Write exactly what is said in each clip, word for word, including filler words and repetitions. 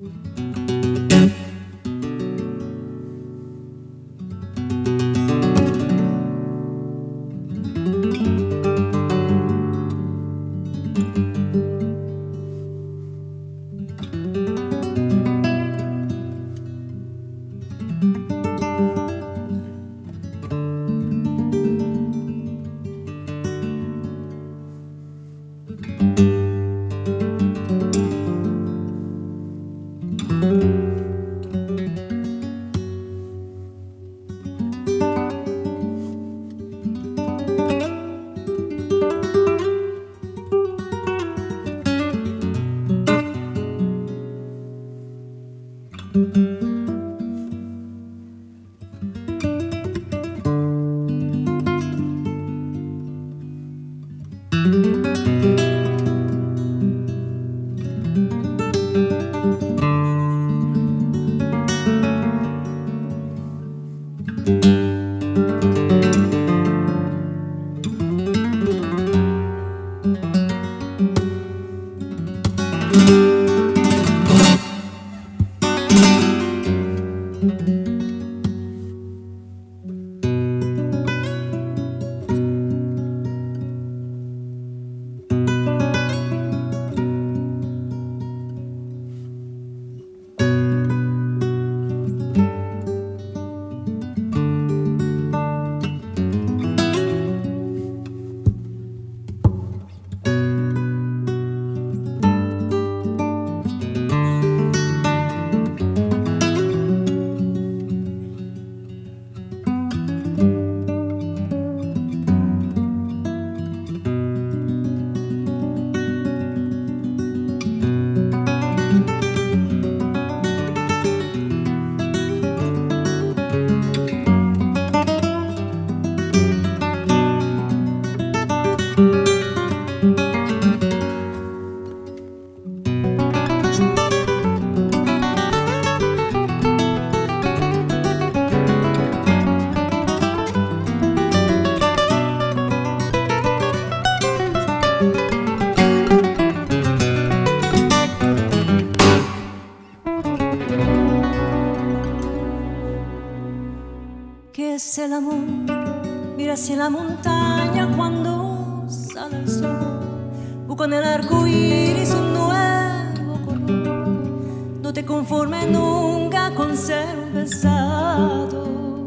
¿Qué es el amor? Mira hacia la montaña cuando sale el sol. Busca en el arco iris un nuevo color. No te conformes nunca con ser un pesado.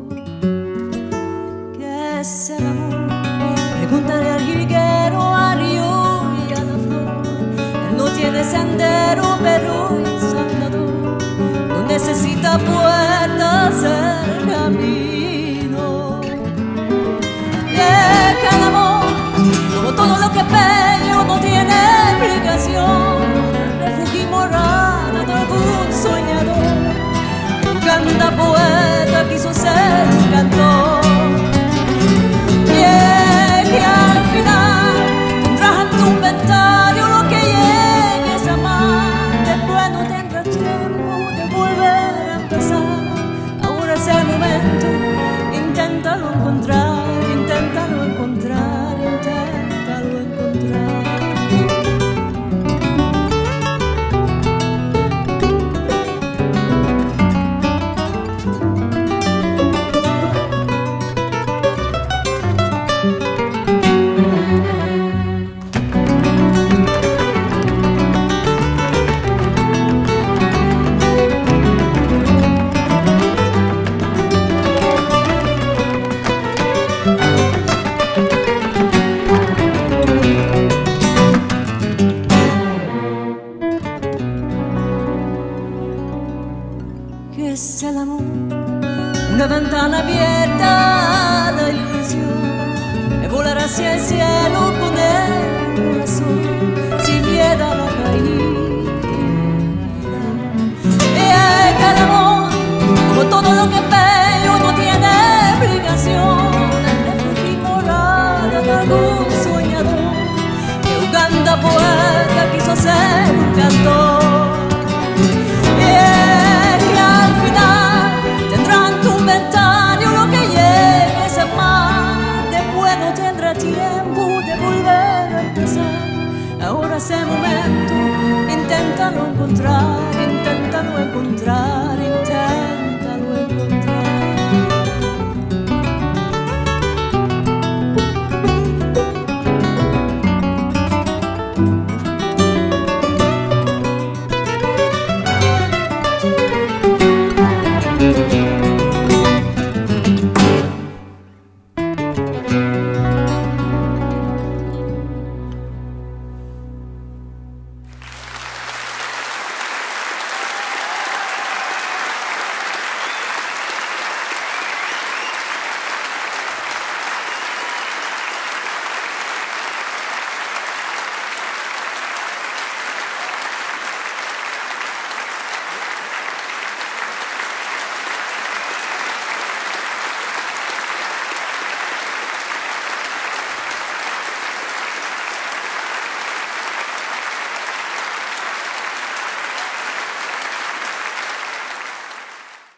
¿Qué es el amor? Pregúntale al jilguero, al río y a la flor. Él no tiene sendero, pero es andador. No necesita puertas, el camino. El amor, como todo lo que es bello, no tiene explicación. Refugio y morada de algún soñador. Un canta poeta quiso ser un cantor. Y es que al final tendrás en tu inventario lo que llegues a amar. Después no tendrás tiempo de volver a empezar. Ahora es el momento, inténtalo encontrar. Inténtalo encontrar, inténtalo encontrar. ¿Qué es el amor? Una ventana abierta a la ilusión de volar hacia el cielo con el corazón sin miedo a la caída. Y es que el amor, como todo lo que